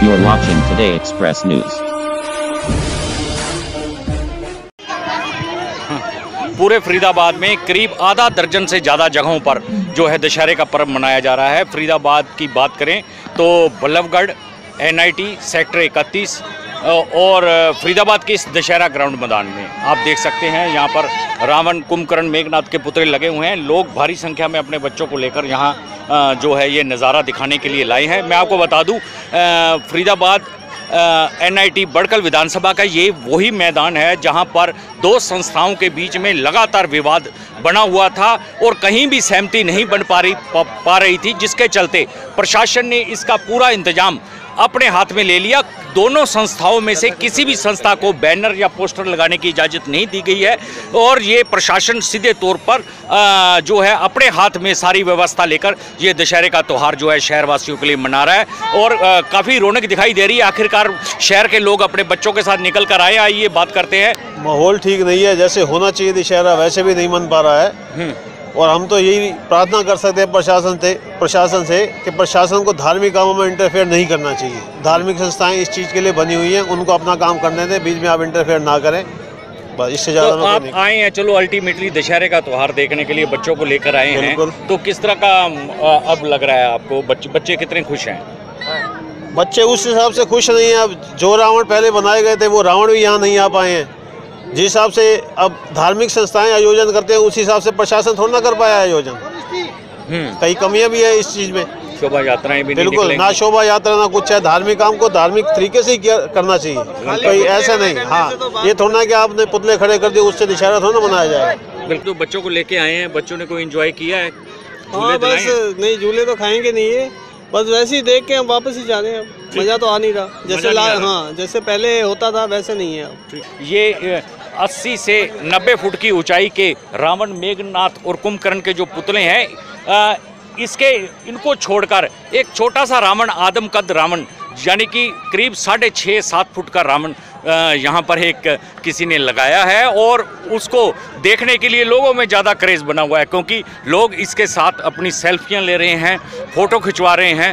You're watching Today Express News. पूरे फरीदाबाद में करीब आधा दर्जन से ज़्यादा जगहों पर जो है दशहरे का पर्व मनाया जा रहा है। फरीदाबाद की बात करें तो बल्लभगढ़, NIT, सेक्टर 31 और फरीदाबाद के इस दशहरा ग्राउंड मैदान में आप देख सकते हैं यहाँ पर रावण, कुंभकर्ण, मेघनाथ के पुतले लगे हुए हैं। लोग भारी संख्या में अपने बच्चों को लेकर यहाँ जो है ये नज़ारा दिखाने के लिए लाए हैं। मैं आपको बता दूँ फरीदाबाद NIT बड़कल विधानसभा का ये वही मैदान है जहां पर दो संस्थाओं के बीच में लगातार विवाद बना हुआ था और कहीं भी सहमति नहीं बन पा रही थी, जिसके चलते प्रशासन ने इसका पूरा इंतजाम अपने हाथ में ले लिया। दोनों संस्थाओं में से किसी भी संस्था को बैनर या पोस्टर लगाने की इजाज़त नहीं दी गई है और ये प्रशासन सीधे तौर पर जो है अपने हाथ में सारी व्यवस्था लेकर ये दशहरे का त्यौहार जो है शहरवासियों के लिए मना रहा है और काफ़ी रौनक दिखाई दे रही है। आखिरकार शहर के लोग अपने बच्चों के साथ निकल कर आए। आइए बात करते हैं। माहौल ठीक नहीं है, जैसे होना चाहिए दशहरा वैसे भी नहीं मन पा रहा है और हम तो यही प्रार्थना कर सकते हैं प्रशासन से कि प्रशासन को धार्मिक कामों में इंटरफेयर नहीं करना चाहिए। धार्मिक संस्थाएं इस चीज़ के लिए बनी हुई हैं, उनको अपना काम करने दें, बीच में आप इंटरफेयर ना करें, बस इससे ज़्यादा। तो आप आए हैं, चलो अल्टीमेटली दशहरे का त्यौहार देखने के लिए बच्चों को लेकर आए हैं, तो किस तरह का अब लग रहा है आपको? बच्चे कितने खुश हैं? बच्चे उस हिसाब से खुश नहीं हैं। अब जो रावण पहले बनाए गए थे वो रावण भी यहाँ नहीं आ पाए हैं। जिस हिसाब से अब धार्मिक संस्थाएं आयोजन करते हैं उस हिसाब से प्रशासन थोड़ा ना कर पाया आयोजन। कई कमियां भी है इस चीज में। शोभा यात्राएं भी बिल्कुल ना, शोभा यात्रा ना कुछ है। धार्मिक काम को धार्मिक तरीके से ही करना चाहिए, कोई ऐसा नहीं। हाँ, ये थोड़ा कि आपने पुतले खड़े कर दिए उससे दशहरा थोड़ा ना मनाया जाएगा। बिल्कुल, बच्चों को लेके आए हैं, बच्चों ने कोई एंजॉय किया है? हाँ, बस नहीं, झूले तो खाएंगे नहीं है, बस वैसे ही देख के हम वापस ही जा रहे हैं। मज़ा तो आ नहीं रहा जैसे हाँ जैसे पहले होता था वैसे नहीं है अब। ये 80 से 90 फुट की ऊंचाई के रावण, मेघनाथ और कुंभकर्ण के जो पुतले हैं इनको छोड़कर एक छोटा सा रावण, आदम कद रावण यानी कि करीब 6.5-7 फुट का रावण यहाँ पर किसी ने लगाया है और उसको देखने के लिए लोगों में ज़्यादा क्रेज़ बना हुआ है, क्योंकि लोग इसके साथ अपनी सेल्फियाँ ले रहे हैं, फ़ोटो खिंचवा रहे हैं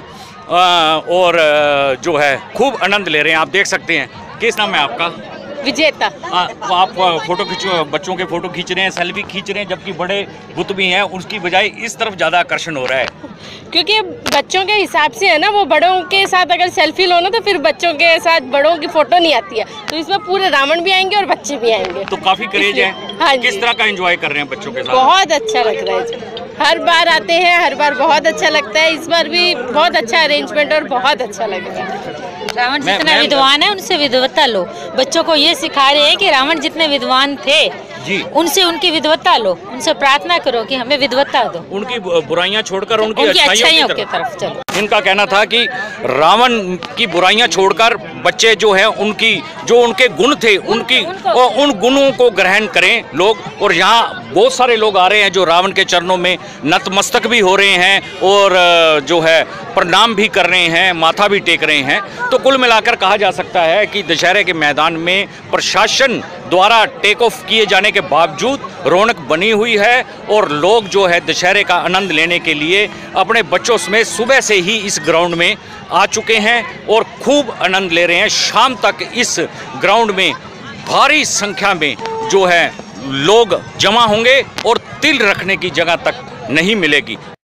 और जो है खूब आनंद ले रहे हैं। आप देख सकते हैं। किस नाम है आपका? विजेता। आप फोटो बच्चों के फोटो खींच रहे हैं, सेल्फी खींच रहे हैं, जबकि बड़े बुत भी हैं, उसकी बजाय इस तरफ ज़्यादा आकर्षण हो रहा है। क्योंकि बच्चों के हिसाब से है ना, वो बड़ों के साथ अगर सेल्फी लो ना तो फिर बच्चों के साथ बड़ों की फोटो नहीं आती है, तो इसमें पूरे रावण भी आएंगे और बच्चे भी आएंगे। तो काफ़ी क्रेज है। हाँ, किस तरह का एंजॉय कर रहे हैं बच्चों के साथ? बहुत अच्छा लग रहा है। हर बार आते हैं, हर बार बहुत अच्छा लगता है। इस बार भी बहुत अच्छा अरेंजमेंट और बहुत अच्छा लग रहा है। रावण जितना विद्वान है उनसे विद्वत्ता लो। बच्चों को ये सिखा रहे हैं कि रावण जितने विद्वान थे जी, उनसे उनकी विद्वत्ता लो, उनसे प्रार्थना करो कि हमें विद्वत्ता दो, उनकी बुराइयां छोड़कर उनकी अच्छाइयों की तरफ चलो। इनका कहना था कि रावण की बुराइयां छोड़कर बच्चे जो है उनके गुण थे उन गुणों को ग्रहण करें लोग। और यहाँ बहुत सारे लोग आ रहे हैं जो रावण के चरणों में नतमस्तक भी हो रहे हैं और जो है प्रणाम भी कर रहे हैं, माथा भी टेक रहे हैं। तो कुल मिलाकर कहा जा सकता है कि दशहरे के मैदान में प्रशासन द्वारा टेक ऑफ किए जाने के बावजूद रौनक बनी हुई है और लोग जो है दशहरे का आनंद लेने के लिए अपने बच्चों समेत सुबह से ही इस ग्राउंड में आ चुके हैं और खूब आनंद ले रहे हैं। शाम तक इस ग्राउंड में भारी संख्या में जो है लोग जमा होंगे और तिल रखने की जगह तक नहीं मिलेगी।